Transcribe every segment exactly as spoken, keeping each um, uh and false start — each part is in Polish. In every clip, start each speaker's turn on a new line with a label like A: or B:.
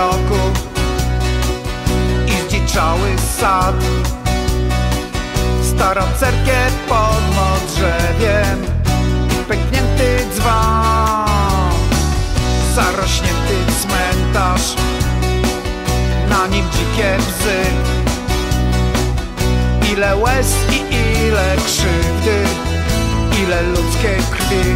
A: roku i zdziczały sad. Starą cerkiew pod modrzewiem i pęknięty dzwon, zarośnięty cmentarz, na nim dzikie łzy. Ile łez i ile krzywdy, ile ludzkiej krwi.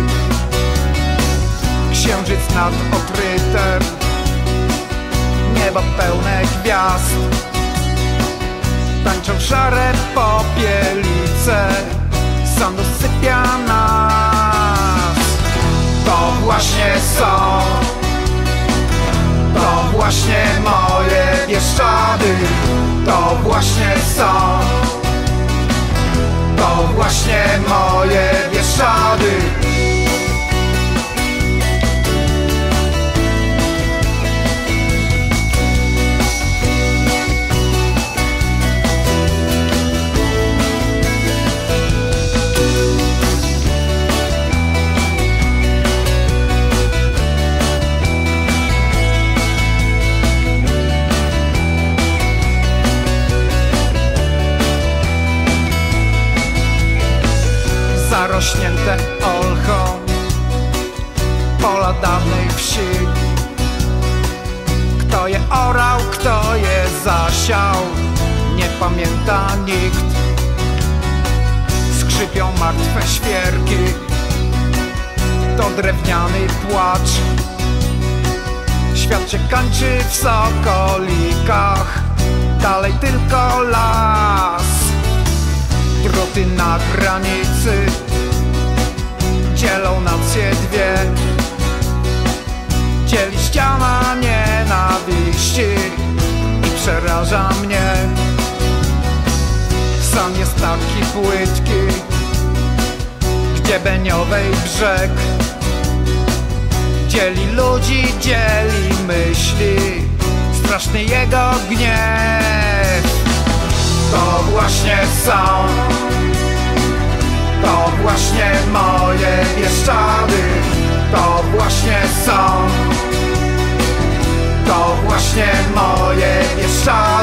A: Księżyc nad odrytem, niebo pełne gwiazd. Tańczą szare popielice, sąd usypia nas. To właśnie są, to właśnie moje Bieszczady. To właśnie są, to właśnie moje Bieszczady. Zarośnięte olchą pola dawnej wsi. Kto je orał, kto je zasiał, nie pamięta nikt. Skrzypią martwe świerki, to drewniany płacz. Świat się kończy w sokolikach, dalej tylko las. Druty na granicy dzielą nacje dwie. Dzieli ściana nienawiści i przeraża mnie. Sam jest taki płytki, gdzie beniowej brzeg dzieli ludzi, dzieli myśli, straszny jego gniew. To właśnie są, to właśnie moje Bieszczady. To właśnie są, to właśnie moje Bieszczady.